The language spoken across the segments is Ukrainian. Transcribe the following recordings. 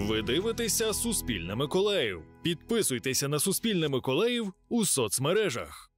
Ви дивитеся «Суспільне Миколаїв». Підписуйтеся на «Суспільне Миколаїв» у соцмережах.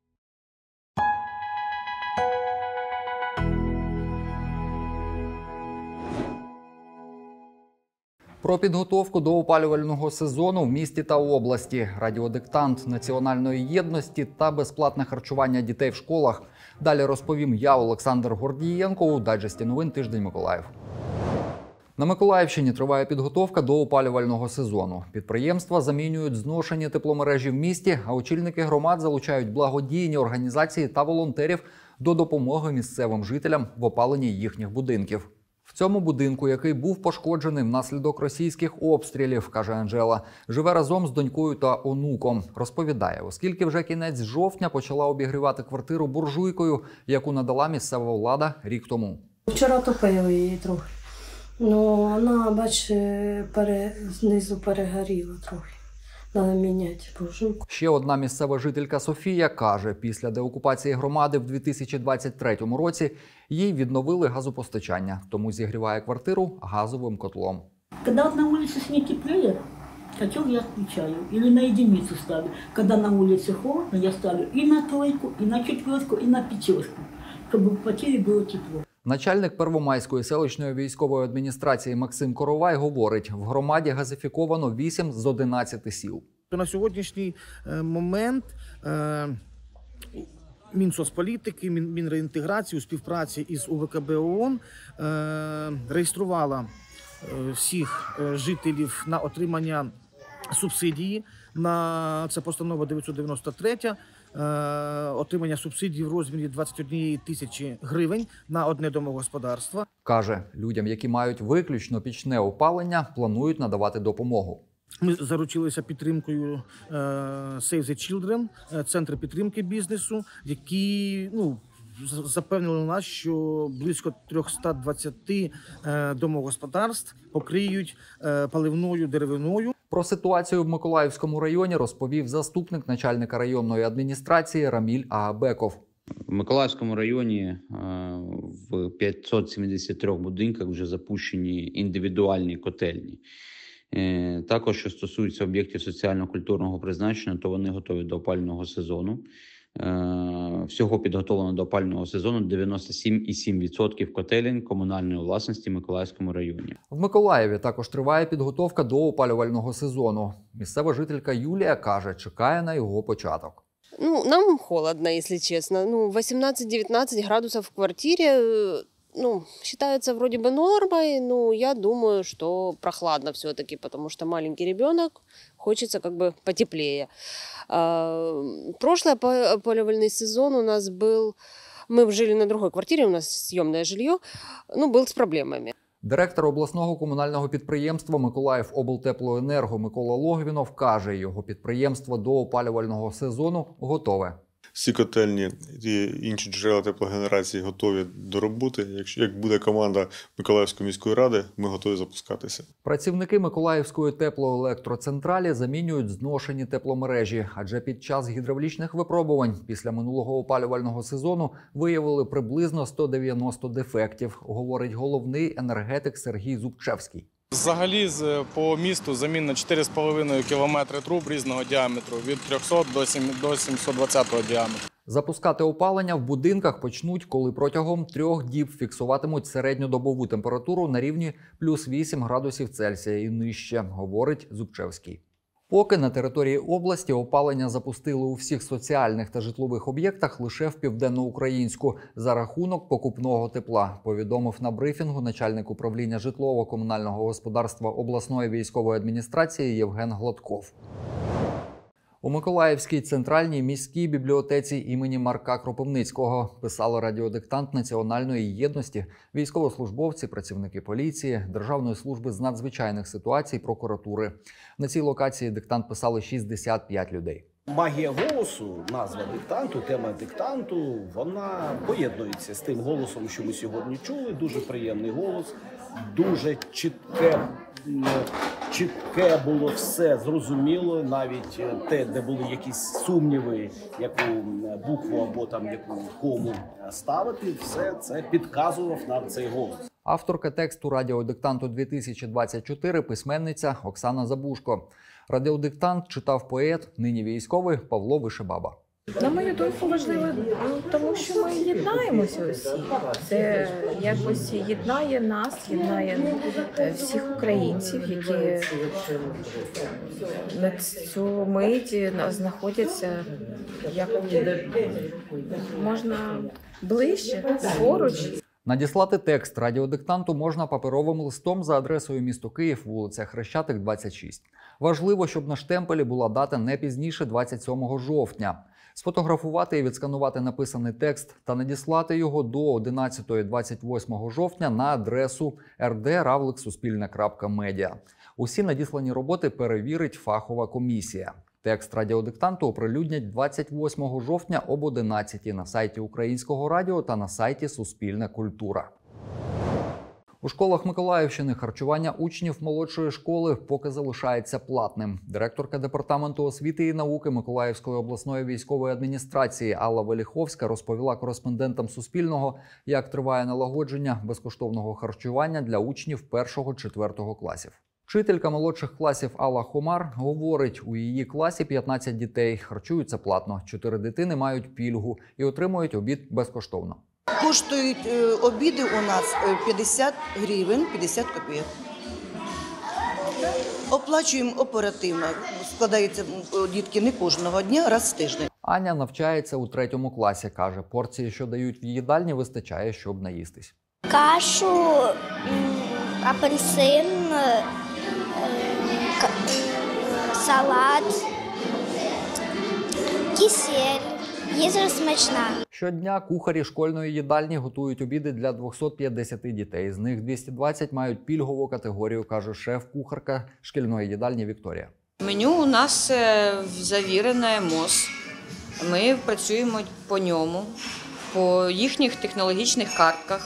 Про підготовку до опалювального сезону в місті та області, радіодиктант національної єдності та безплатне харчування дітей в школах. Далі розповім я, Олександр Гордієнко, у дайджесті новин «Тиждень Миколаїв». На Миколаївщині триває підготовка до опалювального сезону. Підприємства замінюють зношені тепломережі в місті, а очільники громад залучають благодійні організації та волонтерів до допомоги місцевим жителям в опаленні їхніх будинків. В цьому будинку, який був пошкоджений внаслідок російських обстрілів, каже Анжела, живе разом з донькою та онуком. Розповідає, оскільки вже кінець жовтня почала обігрівати квартиру буржуйкою, яку надала місцева влада рік тому. Вчора топили її трохи. Ну, вона, бач, знизу перегоріла трохи. Треба міняти буржуйку. Ще одна місцева жителька Софія каже, після деокупації громади в 2023 році їй відновили газопостачання, тому зігріває квартиру газовим котлом. Коли на вулиці сніг тепліє, котел я включаю или на единицу ставлю. Когда на улице холодно, я ставлю и на тройку, и на четверку, и на пятерку, чтобы в квартире было тепло. Начальник Первомайської селищної військової адміністрації Максим Коровай говорить, в громаді газифіковано 8 з 11 сіл. На сьогоднішній момент Мінсоцполітики, Мінреінтеграції у співпраці із УВКБ ООН реєструвала всіх жителів на отримання субсидії. Це постанова 993, отримання субсидій в розмірі 21 тисячі гривень на одне домогосподарство. Каже, людям, які мають виключно пічне опалення, планують надавати допомогу. Ми заручилися підтримкою Save the Children, центри підтримки бізнесу, які запевнили нас, що близько 320 домогосподарств покриють паливною деревиною. Про ситуацію в Миколаївському районі розповів заступник начальника районної адміністрації Раміль Агабеков. В Миколаївському районі в 573 будинках вже запущені індивідуальні котельні. Також, що стосується об'єктів соціально-культурного призначення, то вони готові до опалювального сезону. Всього підготовлено до опалювального сезону 97,7% котелень комунальної власності в Миколаївському районі. В Миколаєві також триває підготовка до опалювального сезону. Місцева жителька Юлія каже, чекає на його початок. Нам холодно, если честно. 18-19 градусов в квартире, считается вроде бы нормой, но я думаю, что прохладно все-таки, потому что маленький ребенок, хочется как бы потеплее. Прошлый опалювальный сезон у нас был, мы жили на другой квартире, у нас съемное жилье, был с проблемами. Директор обласного комунального підприємства «Миколаївоблтеплоенерго» Микола Логвінов каже, його підприємство до опалювального сезону готове. Всі котельні і інші джерела теплогенерації готові до роботи. Як буде команда Миколаївської міської ради, ми готові запускатися. Працівники Миколаївської теплоелектроцентралі замінюють зношені тепломережі, адже під час гідравлічних випробувань після минулого опалювального сезону виявили приблизно 190 дефектів, говорить головний енергетик Сергій Зубчевський. Взагалі по місту заміна 4,5 кілометри труб різного діаметру, від 300 до 720 діаметру. Запускати опалення в будинках почнуть, коли протягом 3 діб фіксуватимуть середньодобову температуру на рівні плюс 8 градусів Цельсія і нижче, говорить Зубчевський. Поки на території області опалення запустили у всіх соціальних та житлових об'єктах лише в Південноукраїнську за рахунок покупного тепла, повідомив на брифінгу начальник управління житлово-комунального господарства обласної військової адміністрації Євген Гладков. У Миколаївській центральній міській бібліотеці імені Марка Кропивницького писали радіодиктант національної єдності, військовослужбовці, працівники поліції, Державної служби з надзвичайних ситуацій, прокуратури. На цій локації диктант писали 65 людей. Магія голосу, назва диктанту, тема диктанту, вона поєднується з тим голосом, що ми сьогодні чули. Дуже приємний голос, дуже чітке було все зрозуміло, навіть те, де були якісь сумніви, яку букву або там яку кому ставити, все це підказував нам цей голос. Авторка тексту радіодиктанту 2024 – письменниця Оксана Забушко. Радіодиктант читав поет, нині військовий Павло Вишебаба. На мою думку, важливо, тому що ми єднаємося усі. Це якось єднає нас, єднає всіх українців, які на цю мить знаходяться як можна ближче, поруч. Надіслати текст радіодиктанту можна паперовим листом за адресою місто Київ, вулиця Хрещатик, 26. Важливо, щоб на штемпелі була дата не пізніше 27 жовтня. Сфотографувати і відсканувати написаний текст та надіслати його до 11-28 жовтня на адресу rd@suspilne.media. Усі надіслані роботи перевірить фахова комісія. Текст радіодиктанту оприлюднять 28 жовтня об 11 на сайті Українського радіо та на сайті Суспільна культура. У школах Миколаївщини харчування учнів молодшої школи поки залишається платним. Директорка Департаменту освіти і науки Миколаївської обласної військової адміністрації Алла Веліховська розповіла кореспондентам Суспільного, як триває налагодження безкоштовного харчування для учнів 1-4 класів. Вчителька молодших класів Алла Хомар говорить, у її класі 15 дітей, харчуються платно, 4 дитини мають пільгу і отримують обід безкоштовно. Коштують обіди у нас 50 гривень, 50 копійок. Оплачуємо оперативно. Складаються дітки не кожного дня, раз в тиждень. Аня навчається у 3 класі. Каже, порції, що дають в їдальні, вистачає, щоб наїстись. Кашу, апельсин, салат, кисель. Їжа смачна. Щодня кухарі школьної їдальні готують обіди для 250 дітей. З них 220 мають пільгову категорію, каже шеф-кухарка шкільної їдальні Вікторія. Меню у нас завірене МОЗ. Ми працюємо по ньому, по їхніх технологічних картках.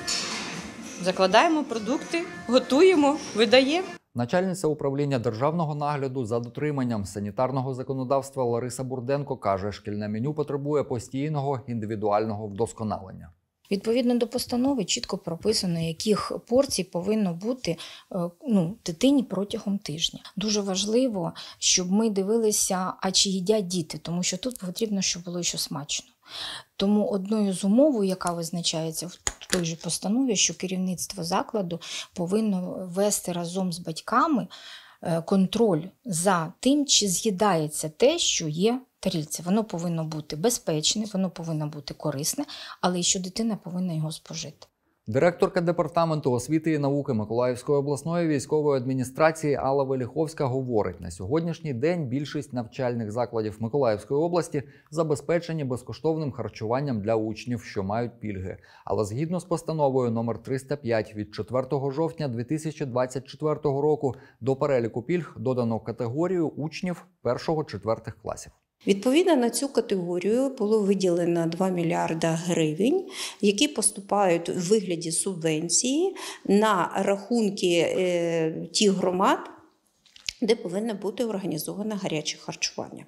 Закладаємо продукти, готуємо, видаємо. Начальниця управління державного нагляду за дотриманням санітарного законодавства Лариса Бурденко каже, шкільне меню потребує постійного індивідуального вдосконалення. Відповідно до постанови чітко прописано, яких порцій повинно бути дитині протягом тижня. Дуже важливо, щоб ми дивилися, а чи їдять діти, тому що тут потрібно, щоб було ще смачно. Тому одною з умов, яка визначається в той же постанові, що керівництво закладу повинно вести разом з батьками контроль за тим, чи з'їдається те, що є в тарілці. Воно повинно бути безпечне, воно повинно бути корисне, але і що дитина повинна його спожити. Директорка Департаменту освіти і науки Миколаївської обласної військової адміністрації Алла Веліховська говорить, на сьогоднішній день більшість навчальних закладів Миколаївської області забезпечені безкоштовним харчуванням для учнів, що мають пільги. Але згідно з постановою номер 305 від 4 жовтня 2024 року до переліку пільг додано категорію учнів 1-4 класів. Відповідно на цю категорію було виділено 2 мільярда гривень, які поступають у вигляді субвенції на рахунки тих громад, де повинно бути організоване гаряче харчування.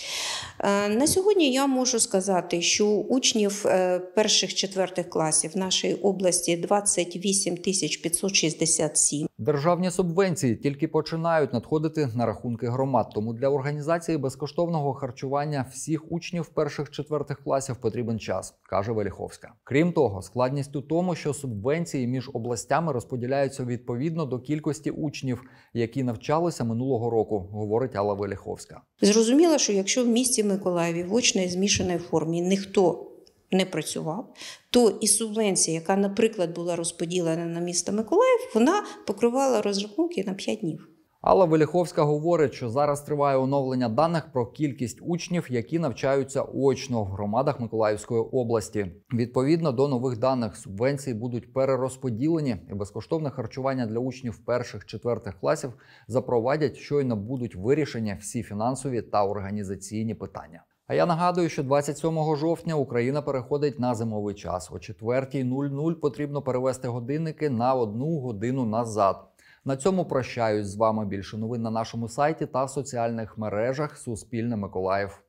На сьогодні я можу сказати, що учнів 1-4 класів нашої області 28 567. Державні субвенції тільки починають надходити на рахунки громад, тому для організації безкоштовного харчування всіх учнів 1-4 класів потрібен час, каже Веліховська. Крім того, складність у тому, що субвенції між областями розподіляються відповідно до кількості учнів, які навчалися минулого року, говорить Алла Веліховська. Зрозуміло, що якщо в місті Миколаєві в очній змішаній формі ніхто не працював, то і субвенція, яка, наприклад, була розподілена на місто Миколаїв, вона покривала розрахунки на 5 днів. Алла Веліховська говорить, що зараз триває оновлення даних про кількість учнів, які навчаються очно в громадах Миколаївської області. Відповідно до нових даних, субвенції будуть перерозподілені і безкоштовне харчування для учнів 1-4 класів запровадять, щойно будуть вирішені всі фінансові та організаційні питання. А я нагадую, що 27 жовтня Україна переходить на зимовий час. О 4:00 потрібно перевести годинники на 1 годину назад. На цьому прощаюсь з вами. Більше новин на нашому сайті та в соціальних мережах Суспільне Миколаїв.